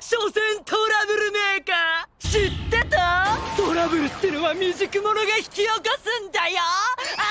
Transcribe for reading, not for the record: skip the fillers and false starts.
所詮トラブルメーカー。知ってた？トラブルってのは未熟者が引き起こすんだよ。